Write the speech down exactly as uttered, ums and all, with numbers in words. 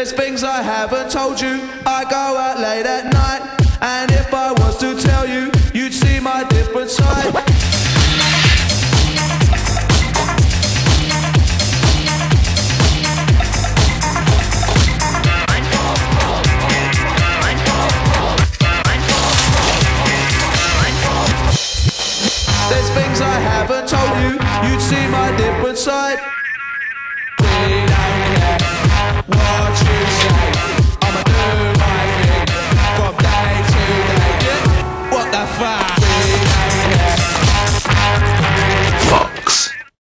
There's things I haven't told you. I go out late at night, and if I was to tell you, you'd see my different side. There's things I haven't told you, you'd see my different side.